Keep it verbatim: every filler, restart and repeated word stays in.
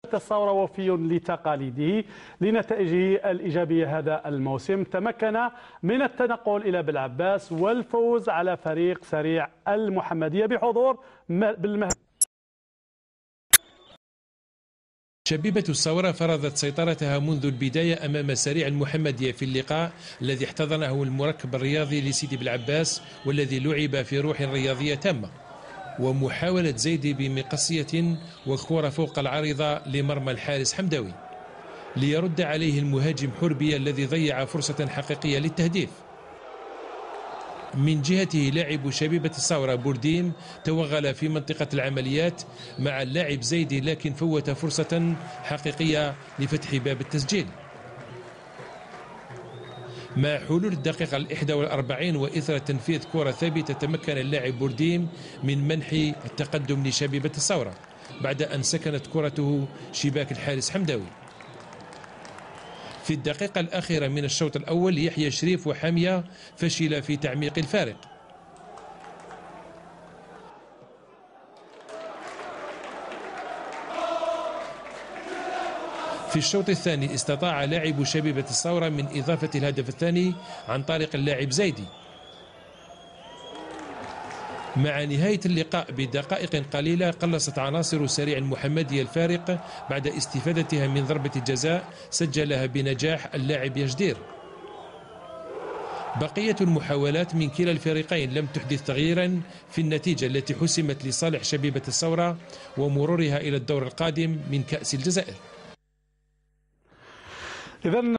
الثورة وفي لتقاليده لنتائجه الإيجابية هذا الموسم، تمكن من التنقل إلى بلعباس والفوز على فريق سريع المحمدية بحضور بالمهد. شبيبة الثورة فرضت سيطرتها منذ البداية أمام سريع المحمدية في اللقاء الذي احتضنه المركب الرياضي لسيدي بلعباس والذي لعب في روح رياضية تامة، ومحاولة زيدي بمقصية وكرة فوق العارضة لمرمى الحارس حمداوي ليرد عليه المهاجم حربية الذي ضيع فرصة حقيقية للتهديف. من جهته لاعب شبيبة الثورة بورديم توغل في منطقة العمليات مع اللاعب زيدي، لكن فوت فرصة حقيقية لفتح باب التسجيل. مع حلول الدقيقة الإحدى والأربعين وإثر تنفيذ كرة ثابتة تمكن اللاعب بورديم من منح التقدم لشبيبة الثورة بعد أن سكنت كرته شباك الحارس حمداوي. في الدقيقة الأخيرة من الشوط الأول يحيى شريف وحامية فشل في تعميق الفارق. في الشوط الثاني استطاع لاعب شبيبة الثورة من إضافة الهدف الثاني عن طريق اللاعب زيدي. مع نهاية اللقاء بدقائق قليلة قلصت عناصر سريع المحمدية الفارق بعد استفادتها من ضربة جزاء سجلها بنجاح اللاعب يجدير. بقية المحاولات من كلا الفريقين لم تحدث تغييرا في النتيجة التي حسمت لصالح شبيبة الثورة ومرورها إلى الدور القادم من كأس الجزائر. إذن